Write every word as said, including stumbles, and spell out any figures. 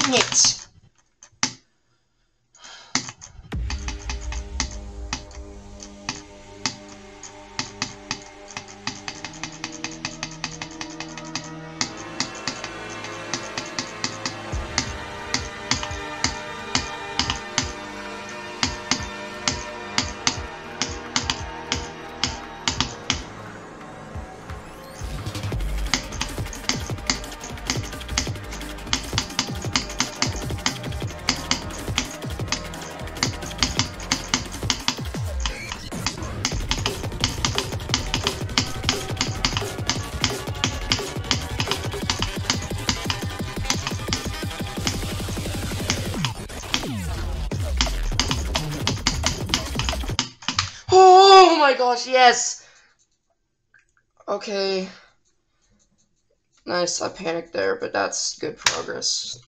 Dang it! Oh my gosh, yes! Okay. Nice, I panicked there, but that's good progress.